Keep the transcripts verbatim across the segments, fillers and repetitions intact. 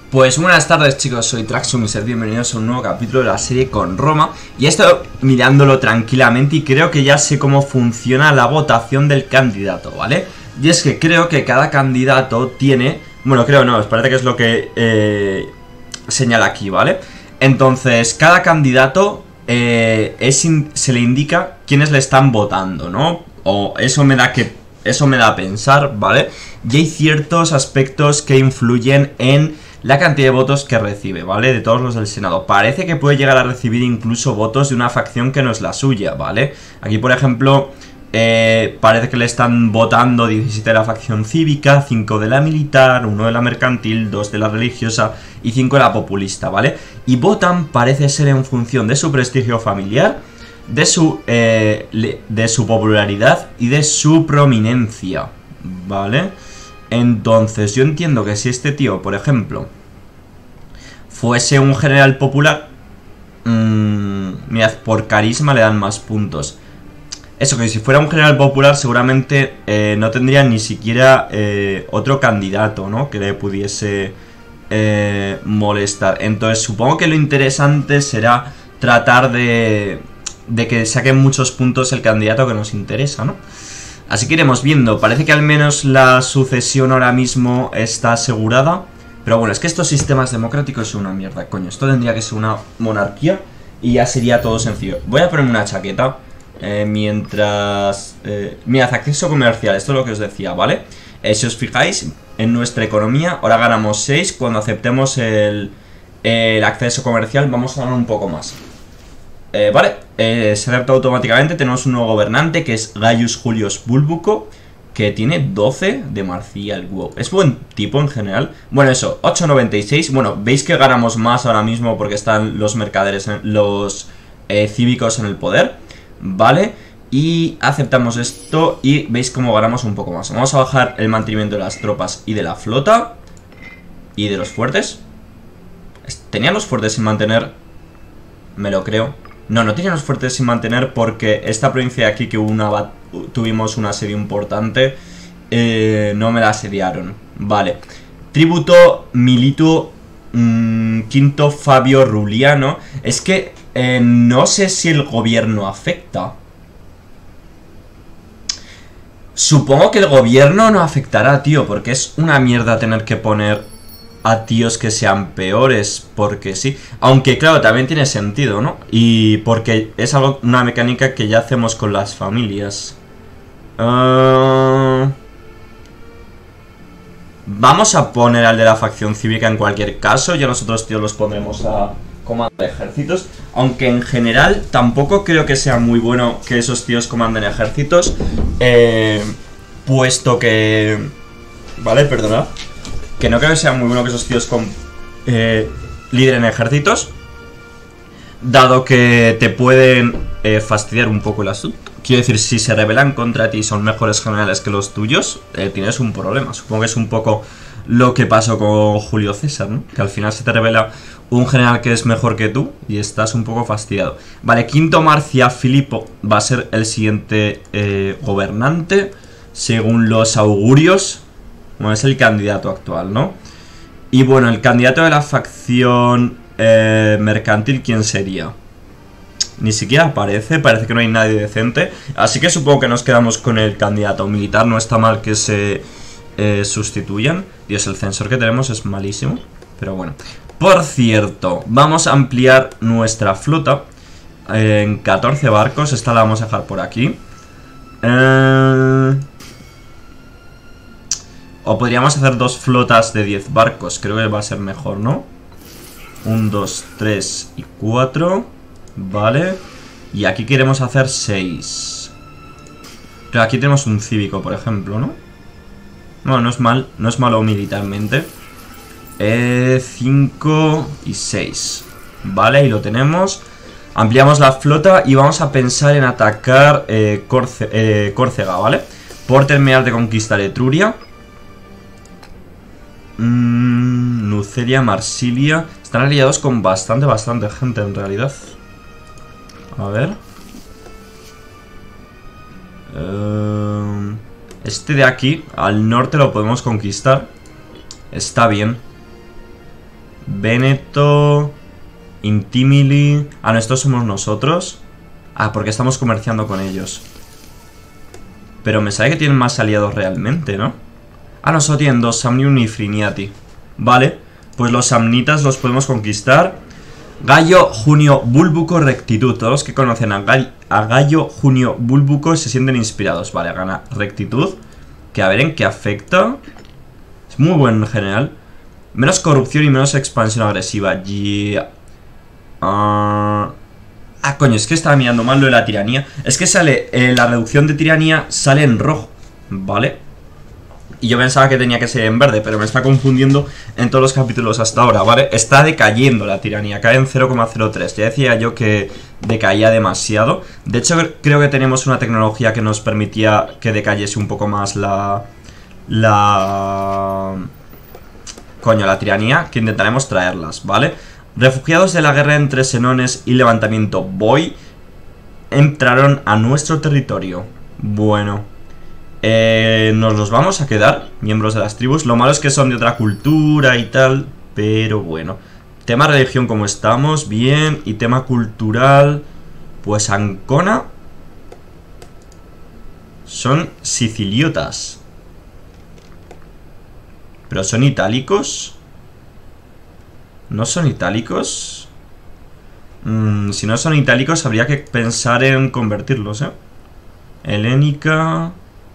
Pues buenas tardes chicos, soy Traxxumiser, bienvenidos a un nuevo capítulo de la serie con Roma. Y he estado mirándolo tranquilamente y creo que ya sé cómo funciona la votación del candidato, ¿vale? Y es que creo que cada candidato tiene... Bueno, creo no, os parece que es lo que eh, señala aquí, ¿vale? Entonces, cada candidato eh, es in- se le indica quiénes le están votando, ¿no? O eso me da que... Eso me da a pensar, ¿vale? Y hay ciertos aspectos que influyen en la cantidad de votos que recibe, ¿vale? De todos los del Senado. Parece que puede llegar a recibir incluso votos de una facción que no es la suya, ¿vale? Aquí, por ejemplo, eh, parece que le están votando diecisiete de la facción cívica, cinco de la militar, uno de la mercantil, dos de la religiosa y cinco de la populista, ¿vale? Y votan, parece ser en función de su prestigio familiar, de su, eh, de su popularidad y de su prominencia, ¿vale? Entonces yo entiendo que si este tío, por ejemplo, fuese un general popular, mmm, mirad, por carisma le dan más puntos. Eso, que si fuera un general popular seguramente eh, no tendría ni siquiera eh, otro candidato, ¿no? Que le pudiese eh, molestar. Entonces supongo que lo interesante será tratar de... de que saquen muchos puntos el candidato que nos interesa, ¿no? Así que iremos viendo. Parece que al menos la sucesión ahora mismo está asegurada. Pero bueno, es que estos sistemas democráticos son una mierda, coño. Esto tendría que ser una monarquía y ya sería todo sencillo. Voy a ponerme una chaqueta eh, mientras... Eh, mirad, acceso comercial, esto es lo que os decía, ¿vale? Eh, si os fijáis, en nuestra economía ahora ganamos seis. Cuando aceptemos el, el acceso comercial vamos a ganar un poco más. Eh, vale, eh, se adapta automáticamente. Tenemos un nuevo gobernante que es Gaius Julius Bulbuco, que tiene doce de marcial. Wow, es buen tipo en general. Bueno, eso, ocho noventa y seis. Bueno, veis que ganamos más ahora mismo porque están los mercaderes, en, los eh, cívicos en el poder. Vale, y aceptamos esto y veis cómo ganamos un poco más. Vamos a bajar el mantenimiento de las tropas y de la flota y de los fuertes. ¿Tenía los fuertes sin mantener? Me lo creo. No, no teníamos fuertes sin mantener porque esta provincia de aquí que una tuvimos un asedio importante, eh, no me la asediaron. Vale. Tributo Milito mmm, Quinto Fabio Ruliano. Es que eh, no sé si el gobierno afecta. Supongo que el gobierno no afectará, tío, porque es una mierda tener que poner a tíos que sean peores, porque sí. Aunque claro, también tiene sentido, ¿no? Y porque es algo, una mecánica que ya hacemos con las familias. uh... Vamos a poner al de la facción cívica en cualquier caso. Ya los otros tíos los pondremos a comandar ejércitos. Aunque en general tampoco creo que sea muy bueno que esos tíos comanden ejércitos, eh, puesto que... Vale, perdonad. Que no creo que sea muy bueno que esos tíos con, eh, lideren ejércitos, dado que te pueden eh, fastidiar un poco el asunto. Quiero decir, si se rebelan contra ti y son mejores generales que los tuyos, eh, tienes un problema. Supongo que es un poco lo que pasó con Julio César, ¿no? Que al final se te revela un general que es mejor que tú y estás un poco fastidiado. Vale, Quinto Marcia Filipo va a ser el siguiente eh, gobernante, según los augurios. Bueno, es el candidato actual, ¿no? Y bueno, el candidato de la facción eh, mercantil, ¿quién sería? Ni siquiera aparece, parece que no hay nadie decente. Así que supongo que nos quedamos con el candidato militar. No está mal que se eh, sustituyan. Dios, el sensor que tenemos es malísimo, pero bueno. Por cierto, vamos a ampliar nuestra flota eh, en catorce barcos. Esta la vamos a dejar por aquí. Eh... O podríamos hacer dos flotas de diez barcos. Creo que va a ser mejor, ¿no? uno, dos, tres y cuatro. Vale. Y aquí queremos hacer seis. Pero aquí tenemos un cívico, por ejemplo, ¿no? No, no es mal. No es malo militarmente. Eh, cinco y seis. Vale, ahí lo tenemos. Ampliamos la flota y vamos a pensar en atacar eh, Corce eh, Córcega, ¿vale? Por terminar de conquistar Etruria. Mm, Nuceria, Marsilia. Están aliados con bastante, bastante gente en realidad. A ver. Uh, este de aquí, al norte, lo podemos conquistar. Está bien. Veneto, Intimili. Ah, no, estos somos nosotros. Ah, porque estamos comerciando con ellos. Pero me sabe que tienen más aliados realmente, ¿no? Ah, no, solo tienen dos, Samnium y Friniati. Vale, pues los samnitas los podemos conquistar. Gallo, Junio, Búlbuco, Rectitud. Todos los que conocen a, Gall a Gallo, Junio, Búlbuco se sienten inspirados. Vale, gana Rectitud. Que a ver en qué afecta. Es muy buen en general. Menos corrupción y menos expansión agresiva. Yeah. Uh... Ah, coño, es que estaba mirando mal lo de la tiranía. Es que sale, eh, la reducción de tiranía sale en rojo. Vale. Y yo pensaba que tenía que ser en verde, pero me está confundiendo en todos los capítulos hasta ahora, ¿vale? Está decayendo la tiranía, cae en cero coma cero tres. Ya decía yo que decaía demasiado. De hecho, creo que tenemos una tecnología que nos permitía que decayese un poco más la... La... Coño, la tiranía, que intentaremos traerlas, ¿vale? Refugiados de la guerra entre Senones y levantamiento Boy entraron a nuestro territorio. Bueno... Eh, nos los vamos a quedar, miembros de las tribus. Lo malo es que son de otra cultura y tal, pero bueno. Tema religión como estamos, bien. Y tema cultural, pues Ancona son siciliotas. Pero son itálicos. ¿No son itálicos? Mm, si no son itálicos habría que pensar en convertirlos, ¿eh? Helénica...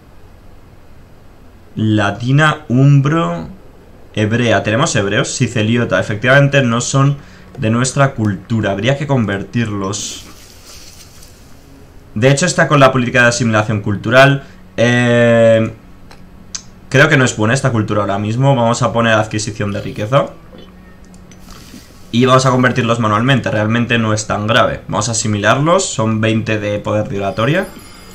Latina, umbro, hebrea. ¿Tenemos hebreos? Siciliota. Efectivamente no son de nuestra cultura. Habría que convertirlos. De hecho está con la política de asimilación cultural. Eh, creo que no es buena esta cultura ahora mismo. Vamos a poner adquisición de riqueza. Y vamos a convertirlos manualmente. Realmente no es tan grave. Vamos a asimilarlos. Son veinte de poder de oratoria.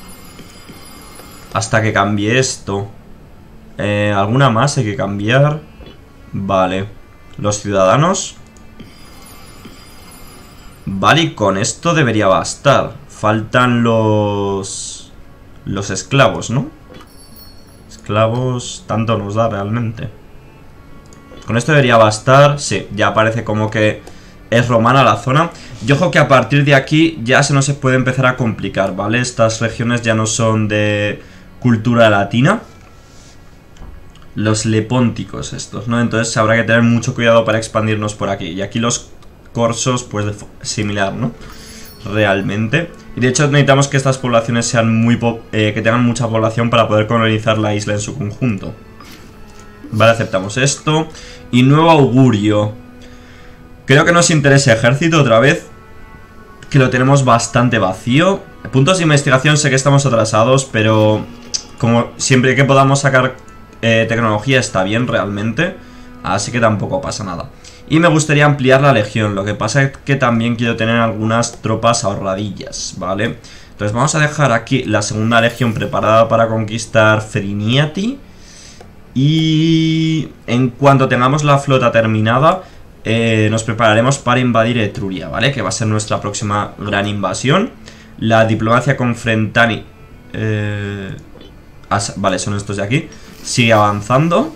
Hasta que cambie esto. Eh, ¿Alguna más hay que cambiar? Vale. Los ciudadanos. Vale, y con esto debería bastar. Faltan los... Los esclavos, ¿no? Esclavos... Tanto nos da realmente. Con esto debería bastar. Sí, ya parece como que es romana la zona. Y ojo que a partir de aquí ya se nos puede empezar a complicar, ¿vale? Estas regiones ya no son de cultura latina. Los lepónticos estos, ¿no? Entonces habrá que tener mucho cuidado para expandirnos por aquí. Y aquí los corsos, pues similar, ¿no? Realmente. Y de hecho necesitamos que estas poblaciones sean muy... Eh, que tengan mucha población para poder colonizar la isla en su conjunto. Vale, aceptamos esto. Y nuevo augurio. Creo que nos interesa ejército otra vez. Que lo tenemos bastante vacío. Puntos de investigación sé que estamos atrasados, pero... Como siempre que podamos sacar... Eh, tecnología está bien realmente, así que tampoco pasa nada. Y me gustaría ampliar la legión. Lo que pasa es que también quiero tener algunas tropas ahorradillas, ¿vale? Entonces vamos a dejar aquí la segunda legión preparada para conquistar Friniati. Y en cuanto tengamos la flota terminada, eh, nos prepararemos para invadir Etruria, ¿vale? Que va a ser nuestra próxima gran invasión. La diplomacia con Frentani eh, Vale, son estos de aquí. Sigue avanzando.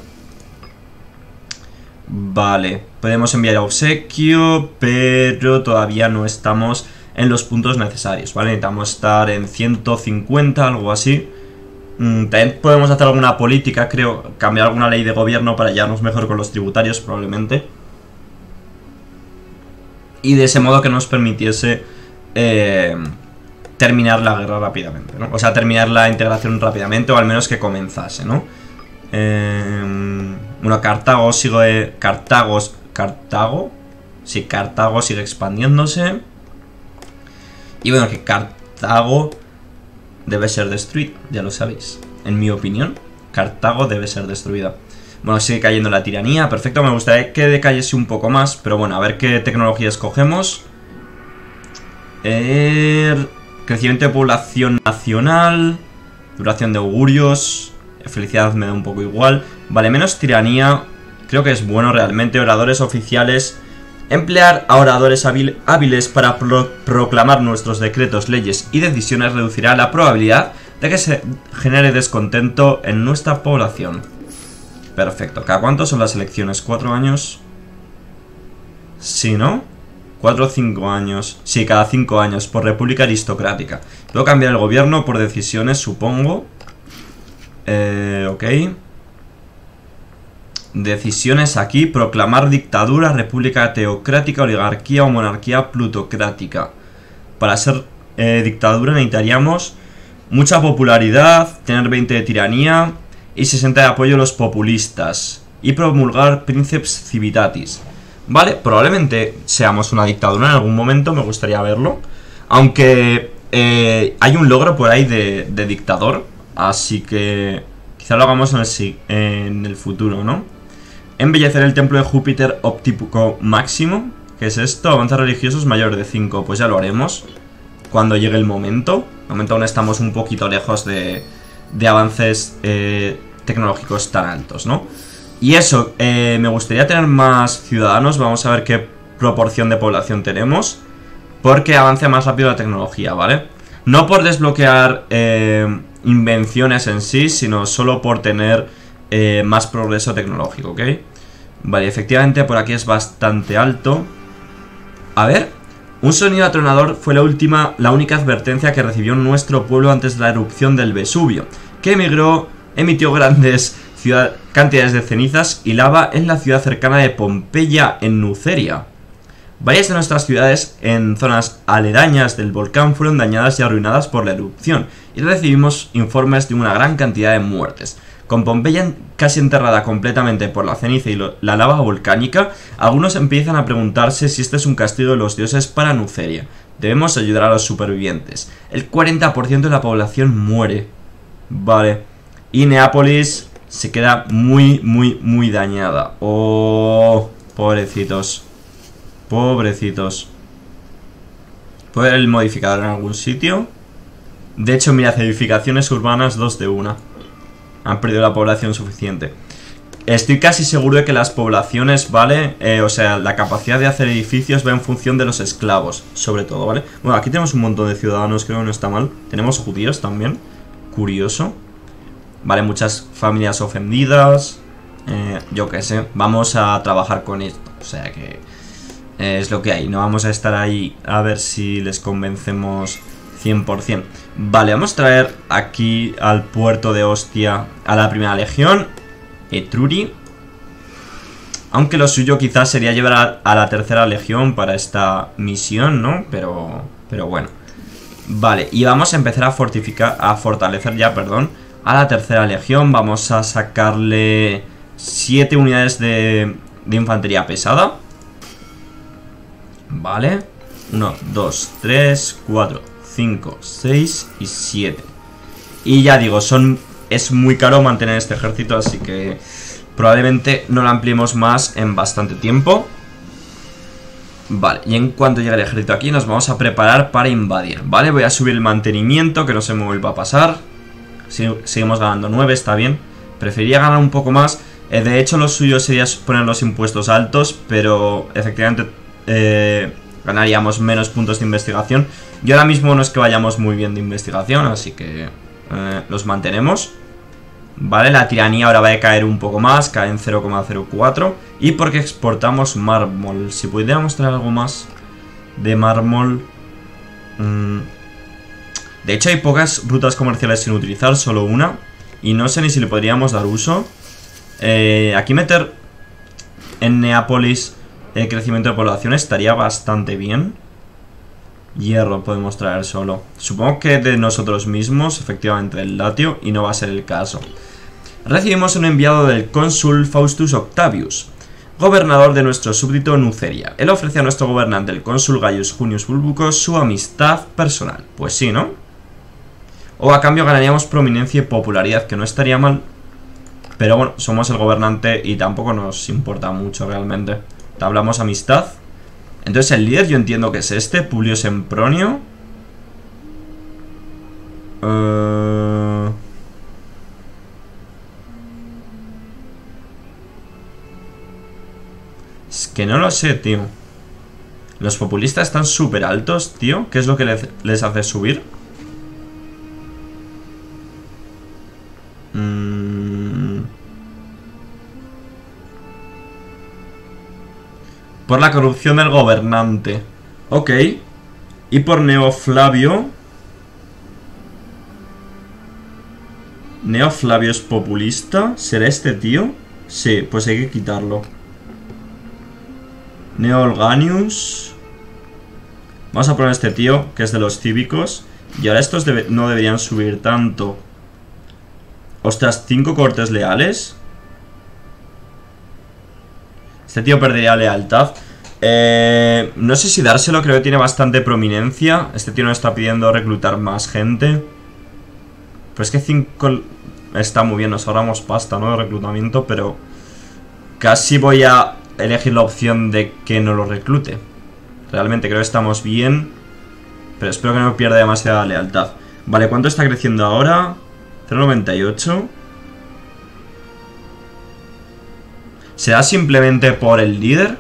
Vale, podemos enviar obsequio, pero todavía no estamos en los puntos necesarios, ¿vale? Necesitamos estar en ciento cincuenta, algo así. mm, También podemos hacer alguna política, creo. Cambiar alguna ley de gobierno para llevarnos mejor con los tributarios, probablemente. Y de ese modo que nos permitiese eh, terminar la guerra rápidamente, ¿no? O sea, terminar la integración rápidamente, o al menos que comenzase, ¿no? Eh, bueno, Cartago sigue... Cartago... Cartago... Sí, Cartago sigue expandiéndose. Y bueno, que Cartago debe ser destruida, ya lo sabéis. En mi opinión, Cartago debe ser destruida. Bueno, sigue cayendo la tiranía, perfecto. Me gustaría que decayese un poco más, pero bueno, a ver qué tecnología escogemos. Eh, crecimiento de población nacional. Duración de augurios. Felicidad me da un poco igual. Vale, menos tiranía. Creo que es bueno realmente. Oradores oficiales. Emplear a oradores hábil, hábiles para pro, proclamar nuestros decretos, leyes y decisiones reducirá la probabilidad de que se genere descontento en nuestra población. Perfecto. ¿Cada cuánto son las elecciones? ¿Cuatro años? Sí, ¿no? cuatro o cinco años. Sí, cada cinco años, por república aristocrática. Puedo cambiar el gobierno por decisiones, supongo. Eh, ok. Decisiones aquí. Proclamar dictadura, república teocrática, oligarquía o monarquía plutocrática. Para ser eh, dictadura necesitaríamos mucha popularidad, tener veinte de tiranía y sesenta de apoyo a los populistas. Y promulgar Princeps Civitatis. Vale, probablemente seamos una dictadura en algún momento, me gustaría verlo. Aunque eh, hay un logro por ahí de, de dictador, así que quizá lo hagamos en el, en el futuro, ¿no? Embellecer el templo de Júpiter óptico máximo. ¿Qué es esto? Avances religiosos mayor de cinco. Pues ya lo haremos cuando llegue el momento. De momento aún estamos un poquito lejos de, de avances eh, tecnológicos tan altos, ¿no? Y eso, eh, me gustaría tener más ciudadanos. Vamos a ver qué proporción de población tenemos, porque avance más rápido la tecnología, ¿vale? No por desbloquear eh, invenciones en sí, sino solo por tener eh, más progreso tecnológico, ¿ok? Vale, efectivamente por aquí es bastante alto. A ver, un sonido atronador fue la última, la única advertencia que recibió nuestro pueblo antes de la erupción del Vesubio, que emigró, emitió grandes ciudad, cantidades de cenizas y lava en la ciudad cercana de Pompeya, en Nuceria. Varias de nuestras ciudades en zonas aledañas del volcán fueron dañadas y arruinadas por la erupción, y recibimos informes de una gran cantidad de muertes. Con Pompeya casi enterrada completamente por la ceniza y lo, la lava volcánica, algunos empiezan a preguntarse si este es un castigo de los dioses para Nuceria. Debemos ayudar a los supervivientes. El cuarenta por ciento de la población muere. Vale. Y Neápolis se queda muy, muy, muy dañada. Oh, pobrecitos. Pobrecitos. ¿Puedo ver el modificador en algún sitio? De hecho, mira, edificaciones urbanas dos de una. Han perdido la población suficiente. Estoy casi seguro de que las poblaciones, ¿vale? Eh, o sea, la capacidad de hacer edificios va en función de los esclavos, sobre todo, ¿vale? Bueno, aquí tenemos un montón de ciudadanos, creo que no está mal. Tenemos judíos también. Curioso. Vale, muchas familias ofendidas. Eh, yo qué sé. Vamos a trabajar con esto. O sea que eh, es lo que hay. No vamos a estar ahí a ver si les convencemos cien por cien. Vale, vamos a traer aquí al puerto de Ostia a la primera legión. Etruri. Aunque lo suyo quizás sería llevar a, a la tercera legión para esta misión, ¿no? Pero, pero bueno. Vale, y vamos a empezar a fortificar, a fortalecer ya, perdón, a la tercera legión. Vamos a sacarle siete unidades de, de infantería pesada. Vale. uno, dos, tres, cuatro, cinco, seis y siete. Y ya digo, son es muy caro mantener este ejército, así que probablemente no lo ampliemos más en bastante tiempo. Vale, y en cuanto llegue el ejército aquí nos vamos a preparar para invadir. Vale, voy a subir el mantenimiento, que no se me vuelva a pasar. Si, seguimos ganando nueve, está bien. Preferiría ganar un poco más. eh, De hecho lo suyo sería poner los impuestos altos, pero efectivamente eh, ganaríamos menos puntos de investigación. Y ahora mismo no es que vayamos muy bien de investigación, así que eh, los mantenemos. Vale, la tiranía ahora va a caer un poco más, cae en cero coma cero cuatro. Y porque exportamos mármol. Si pudiéramos traer algo más de mármol. mmm, De hecho hay pocas rutas comerciales sin utilizar, solo una. Y no sé ni si le podríamos dar uso. eh, Aquí meter en Neápolis el crecimiento de población estaría bastante bien. Hierro podemos traer solo. Supongo que de nosotros mismos, efectivamente, el latio, y no va a ser el caso. Recibimos un enviado del cónsul Faustus Octavius, gobernador de nuestro súbdito Nuceria. Él ofrece a nuestro gobernante, el cónsul Gaius Junius Bulbucus, su amistad personal. Pues sí, ¿no? O a cambio ganaríamos prominencia y popularidad, que no estaría mal. Pero bueno, somos el gobernante y tampoco nos importa mucho realmente. Hablamos amistad. Entonces el líder yo entiendo que es este, Publio Sempronio. Uh... Es que no lo sé, tío. Los populistas están súper altos, tío. ¿Qué es lo que les, les hace subir? Mm... Por la corrupción del gobernante. Ok. Y por Neo Flavio. Neo Flavio es populista. ¿Será este tío? Sí, pues hay que quitarlo. Neo Olganius. Vamos a poner a este tío, que es de los cívicos. Y ahora estos debe no deberían subir tanto. Ostras, cinco cortes leales. Este tío perdería lealtad. Eh, no sé si dárselo, creo que tiene bastante prominencia. Este tío nos está pidiendo reclutar más gente. Pues que cinco está muy bien, nos ahorramos pasta, ¿no? De reclutamiento, pero casi voy a elegir la opción de que no lo reclute. Realmente creo que estamos bien, pero espero que no pierda demasiada lealtad. Vale, ¿cuánto está creciendo ahora? cero coma noventa y ocho. ¿Será simplemente por el líder?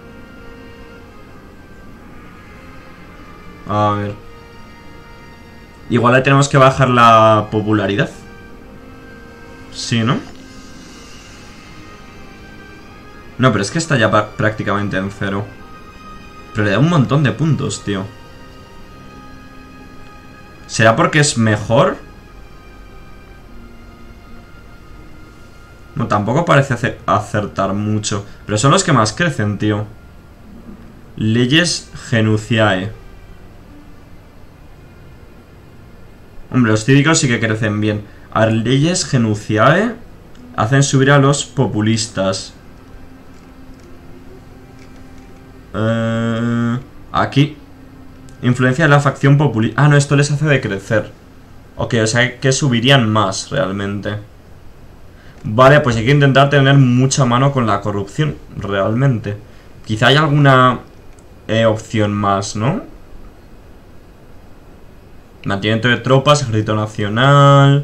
A ver. Igual le tenemos que bajar la popularidad. Sí, ¿no? No, pero es que está ya prácticamente en cero. Pero le da un montón de puntos, tío. ¿Será porque es mejor? No, tampoco parece acertar mucho. Pero son los que más crecen, tío. Leyes Genuciae. Hombre, los cívicos sí que crecen bien. A ver, leyes Genuciae hacen subir a los populistas. Eh, aquí. Influencia de la facción populista. Ah, no, esto les hace decrecer. Ok, o sea que subirían más realmente. Vale, pues hay que intentar tener mucha mano con la corrupción, realmente. Quizá haya alguna eh, opción más, ¿no? Mantenimiento de tropas, ejército nacional.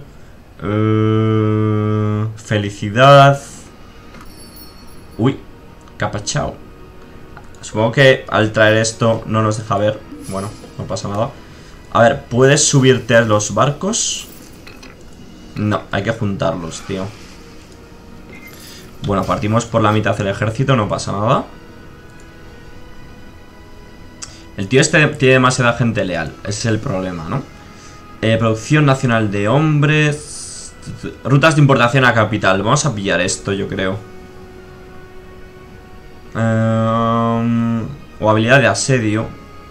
Eh, felicidad. Uy, capachao. Supongo que al traer esto no nos deja ver. Bueno, no pasa nada. A ver, ¿puedes subirte a los barcos? No, hay que juntarlos, tío. Bueno, partimos por la mitad del ejército, no pasa nada. El tío este tiene demasiada gente leal. Ese es el problema, ¿no? Eh, producción nacional de hombres. Rutas de importación a capital. Vamos a pillar esto, yo creo. Um, o habilidad de asedio.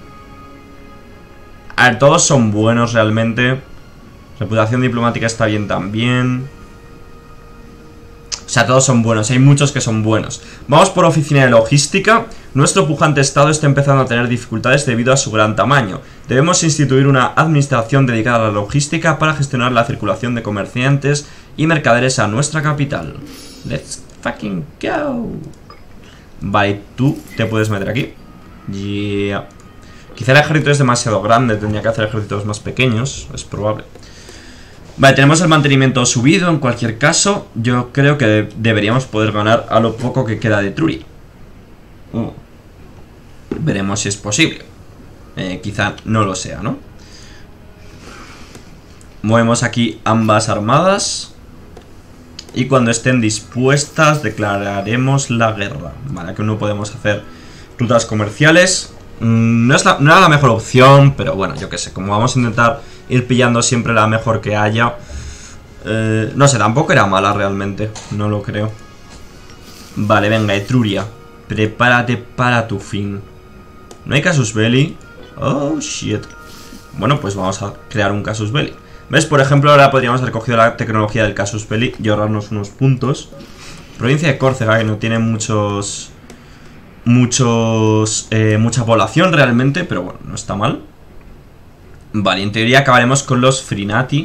A ver, todos son buenos realmente. Reputación diplomática está bien también. O sea, todos son buenos, hay muchos que son buenos. Vamos por oficina de logística. Nuestro pujante estado está empezando a tener dificultades debido a su gran tamaño. Debemos instituir una administración dedicada a la logística para gestionar la circulación de comerciantes y mercaderes a nuestra capital. Let's fucking go. Vale, tú te puedes meter aquí. Yeah. Quizá el ejército es demasiado grande, tendría que hacer ejércitos más pequeños, es probable. Vale, tenemos el mantenimiento subido. En cualquier caso, yo creo que deberíamos poder ganar a lo poco que queda de Truri. uh. Veremos si es posible. eh, Quizá no lo sea, ¿no? Movemos aquí ambas armadas. Y cuando estén dispuestas declararemos la guerra. Vale, que no podemos hacer rutas comerciales. No, es la, no era la mejor opción, pero bueno, yo qué sé. Como vamos a intentar ir pillando siempre la mejor que haya. Eh, no sé, tampoco era mala realmente. No lo creo. Vale, venga, Etruria. Prepárate para tu fin. No hay Casus Belli. Oh, shit. Bueno, pues vamos a crear un Casus Belli. ¿Ves? Por ejemplo, ahora podríamos haber cogido la tecnología del Casus Belli y ahorrarnos unos puntos. Provincia de Córcega, que no tiene muchos... Muchos... Eh, mucha población realmente, pero bueno, no está mal. Vale, en teoría acabaremos con los Frinati,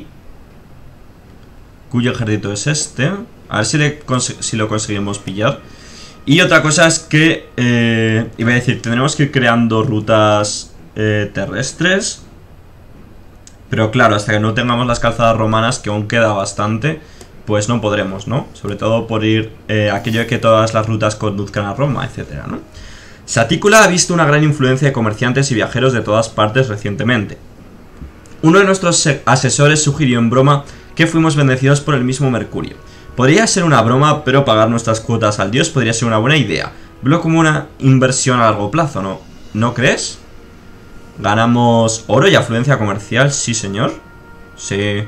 cuyo ejército es este. A ver si, le si lo conseguimos pillar. Y otra cosa es que... Eh, iba a decir, tendremos que ir creando rutas eh, terrestres. Pero claro, hasta que no tengamos las calzadas romanas, que aún queda bastante, pues no podremos, ¿no? Sobre todo por ir eh, aquello de que todas las rutas conduzcan a Roma, etcétera, ¿no? Satícula ha visto una gran influencia de comerciantes y viajeros de todas partes recientemente. Uno de nuestros asesores sugirió en broma que fuimos bendecidos por el mismo Mercurio. Podría ser una broma, pero pagar nuestras cuotas al dios podría ser una buena idea. Veo como una inversión a largo plazo, ¿no? ¿No crees? Ganamos oro y afluencia comercial, sí señor. Sí.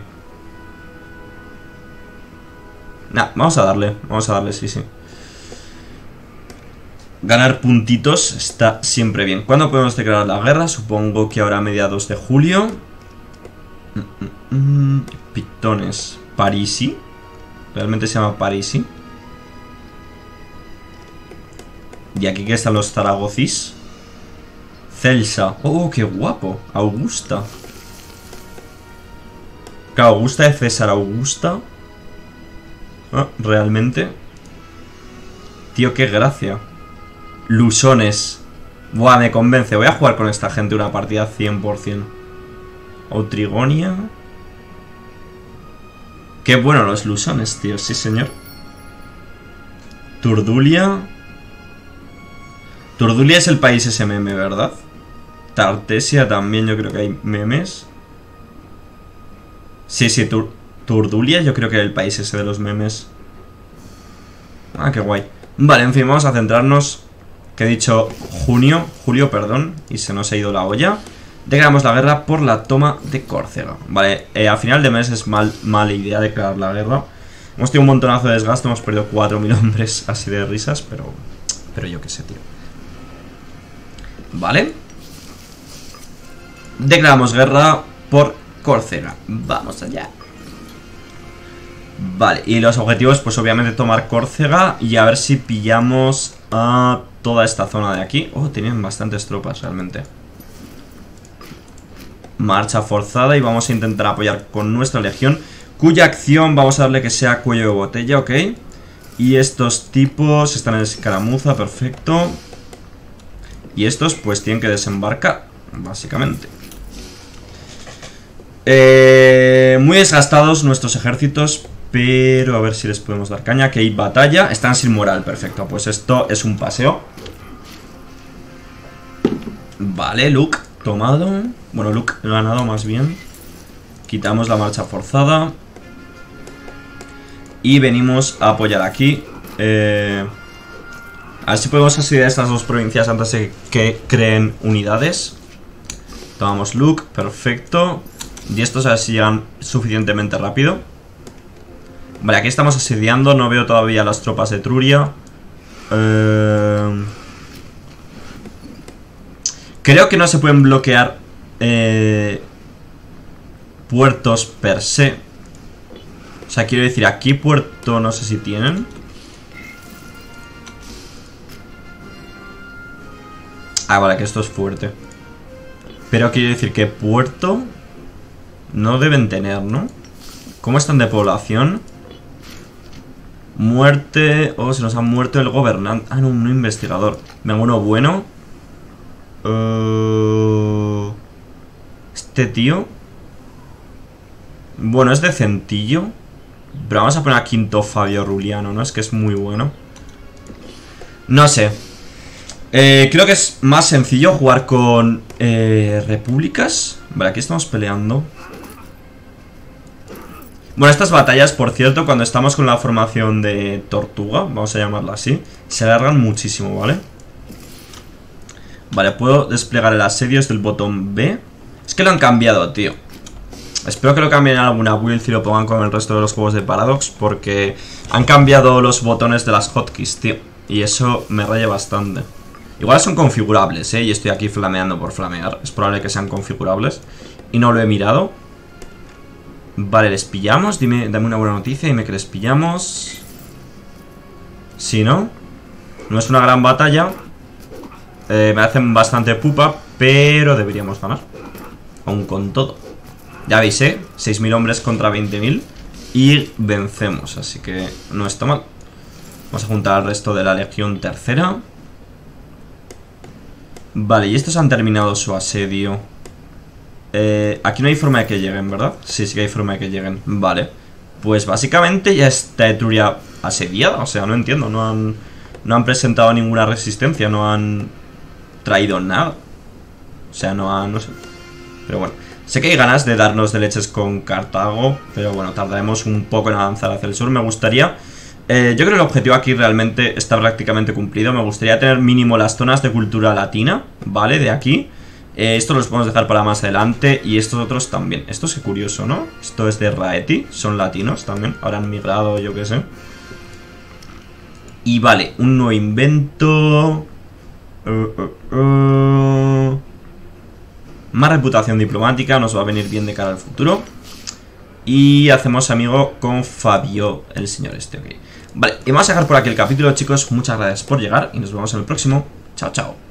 Nah, vamos a darle, vamos a darle, sí, sí. Ganar puntitos está siempre bien. ¿Cuándo podemos declarar la guerra? Supongo que ahora a mediados de julio. mm, mm, mm. Pitones. Parisi. Realmente se llama Parisi. Y aquí que están los zaragozis. Celsa. Oh, qué guapo. Augusta. Claro, Augusta de César Augusta. Ah, realmente. Tío, qué gracia. Lusones. Buah, me convence. Voy a jugar con esta gente una partida cien por cien. Autrigonia. Qué bueno los lusones, tío. Sí, señor. Turdulia. Turdulia es el país ese meme, ¿verdad? Tartesia también, yo creo que hay memes. Sí, sí, Tur Turdulia yo creo que era el país ese de los memes. Ah, qué guay. Vale, en fin, vamos a centrarnos. Que he dicho junio, julio, perdón, y se nos ha ido la olla. Declaramos la guerra por la toma de Córcega. Vale, eh, a final de mes es mal, mala idea declarar la guerra. Hemos tenido un montonazo de desgaste, hemos perdido cuatro mil hombres así de risas, pero... Pero yo qué sé, tío. Vale. Declaramos guerra por Córcega. Vamos allá. Vale, y los objetivos, pues obviamente tomar Córcega y a ver si pillamos a toda esta zona de aquí. Oh, tienen bastantes tropas realmente. Marcha forzada y vamos a intentar apoyar con nuestra legión, cuya acción vamos a darle que sea cuello de botella, ok. Y estos tipos están en escaramuza, perfecto. Y estos pues tienen que desembarcar, básicamente. Eh, muy desgastados nuestros ejércitos, pero a ver si les podemos dar caña. Que hay batalla, están sin moral, perfecto. Pues esto es un paseo. Vale, Luke tomado. Bueno, Luke ganado más bien. Quitamos la marcha forzada y venimos a apoyar aquí. eh, A ver si podemos asediar estas dos provincias antes de que creen unidades. Tomamos Luke, perfecto. Y estos a ver si llegan suficientemente rápido. Vale, aquí estamos asediando. No veo todavía las tropas de Etruria. Eh... Creo que no se pueden bloquear eh... puertos per se. O sea, quiero decir, aquí puerto no sé si tienen. Ah, vale, que esto es fuerte. Pero quiero decir que puerto no deben tener, ¿no? ¿Cómo están de población? Muerte... Oh, se nos ha muerto el gobernante. Ah, no, un investigador. Venga, uno bueno. Uh... Este tío... Bueno, es decentillo. Pero vamos a poner a Quinto Fabio Ruliano, ¿no? Es que es muy bueno. No sé. Eh, creo que es más sencillo jugar con eh, repúblicas. Vale, aquí estamos peleando. Bueno, estas batallas, por cierto, cuando estamos con la formación de Tortuga, vamos a llamarla así, se alargan muchísimo, ¿vale? Vale, puedo desplegar el asedio desde el botón B. Es que lo han cambiado, tío. Espero que lo cambien en alguna build y lo pongan con el resto de los juegos de Paradox, porque han cambiado los botones de las hotkeys, tío. Y eso me raya bastante. Igual son configurables, ¿eh? Y estoy aquí flameando por flamear. Es probable que sean configurables. Y no lo he mirado. Vale, les pillamos. Dime, dame una buena noticia. Dime que les pillamos. Si no, no es una gran batalla. eh, Me hacen bastante pupa, pero deberíamos ganar. Aún con todo. Ya veis, ¿eh? seis mil hombres contra veinte mil. Y vencemos, así que no está mal. Vamos a juntar al resto de la legión tercera. Vale, y estos han terminado su asedio. eh, Aquí no hay forma de que lleguen, ¿verdad? Sí, sí que hay forma de que lleguen. Vale, pues básicamente ya está Etruria asediada. O sea, no entiendo, no han, no han presentado ninguna resistencia. No han traído nada. O sea, no han... no sé. Pero bueno, sé que hay ganas de darnos de leches con Cartago, pero bueno, tardaremos un poco en avanzar hacia el sur. Me gustaría Eh, yo creo que el objetivo aquí realmente está prácticamente cumplido. Me gustaría tener mínimo las zonas de cultura latina, ¿vale? De aquí. Eh, esto los podemos dejar para más adelante. Y estos otros también. Esto es curioso, ¿no? Esto es de Raeti. Son latinos también. Ahora han migrado, yo qué sé. Y vale, un nuevo invento. Uh, uh, uh. Más reputación diplomática. Nos va a venir bien de cara al futuro. Y hacemos amigo con Fabio, el señor este, ok. Vale, y vamos a dejar por aquí el capítulo, chicos. Muchas gracias por llegar y nos vemos en el próximo. Chao, chao.